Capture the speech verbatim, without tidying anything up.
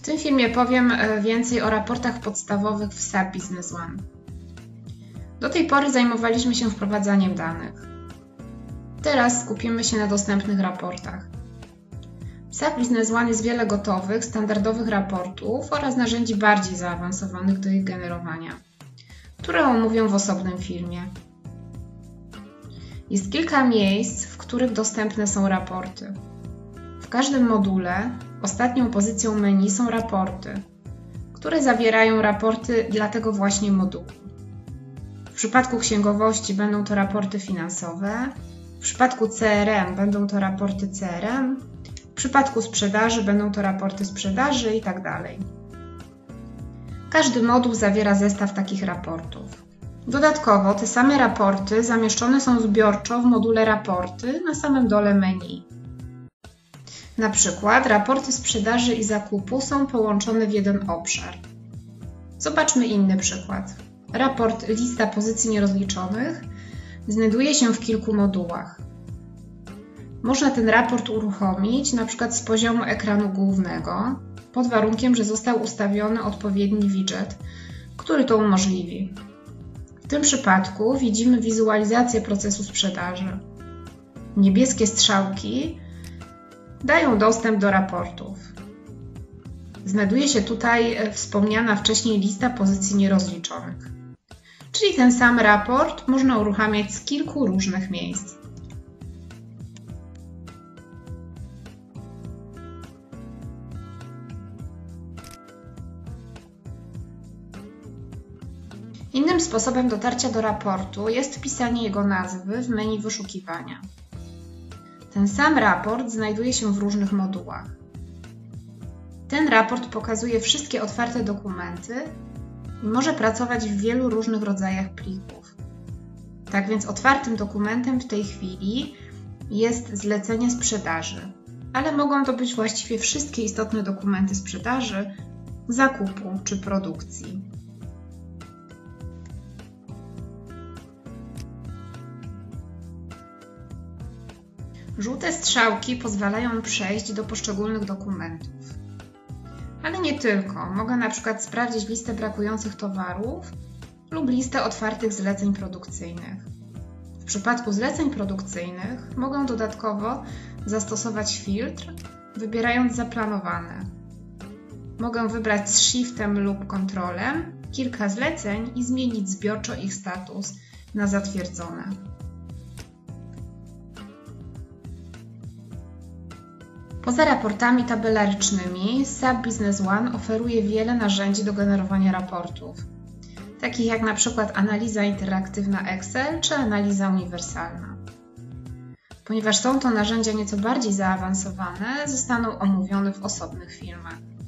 tym filmie powiem więcej o raportach podstawowych w S A P Business One. Do tej pory zajmowaliśmy się wprowadzaniem danych. Teraz skupimy się na dostępnych raportach. W S A P Business One jest wiele gotowych, standardowych raportów oraz narzędzi bardziej zaawansowanych do ich generowania, które omówię w osobnym filmie. Jest kilka miejsc, w których dostępne są raporty. W każdym module ostatnią pozycją menu są raporty, które zawierają raporty dla tego właśnie modułu. W przypadku księgowości będą to raporty finansowe, w przypadku C R M będą to raporty C R M, w przypadku sprzedaży będą to raporty sprzedaży itd. Każdy moduł zawiera zestaw takich raportów. Dodatkowo te same raporty zamieszczone są zbiorczo w module raporty na samym dole menu. Na przykład raporty sprzedaży i zakupu są połączone w jeden obszar. Zobaczmy inny przykład. Raport lista pozycji nierozliczonych znajduje się w kilku modułach. Można ten raport uruchomić np. z poziomu ekranu głównego, pod warunkiem, że został ustawiony odpowiedni widget, który to umożliwi. W tym przypadku widzimy wizualizację procesu sprzedaży. Niebieskie strzałki dają dostęp do raportów. Znajduje się tutaj wspomniana wcześniej lista pozycji nierozliczonych. Czyli ten sam raport można uruchamiać z kilku różnych miejsc. Innym sposobem dotarcia do raportu jest wpisanie jego nazwy w menu wyszukiwania. Ten sam raport znajduje się w różnych modułach. Ten raport pokazuje wszystkie otwarte dokumenty i może pracować w wielu różnych rodzajach plików. Tak więc otwartym dokumentem w tej chwili jest zlecenie sprzedaży, ale mogą to być właściwie wszystkie istotne dokumenty sprzedaży, zakupu czy produkcji. Żółte strzałki pozwalają przejść do poszczególnych dokumentów. Ale nie tylko. Mogę na przykład sprawdzić listę brakujących towarów lub listę otwartych zleceń produkcyjnych. W przypadku zleceń produkcyjnych mogę dodatkowo zastosować filtr, wybierając zaplanowane. Mogę wybrać z Shiftem lub Kontrolem kilka zleceń i zmienić zbiorczo ich status na zatwierdzone. Poza raportami tabelarycznymi, S A P Business One oferuje wiele narzędzi do generowania raportów, takich jak na przykład analiza interaktywna Excel czy analiza uniwersalna. Ponieważ są to narzędzia nieco bardziej zaawansowane, zostaną omówione w osobnych filmach.